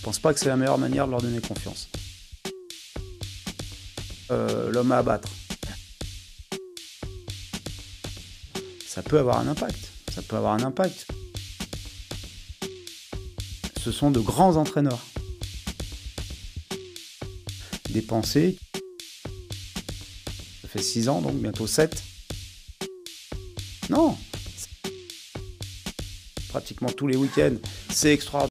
pense pas que c'est la meilleure manière de leur donner confiance. L'homme à abattre. Ça peut avoir un impact. Ça peut avoir un impact. Ce sont de grands entraîneurs. Des pensées. Ça fait 6 ans, donc bientôt 7. Non. Pratiquement tous les week-ends. C'est extraordinaire.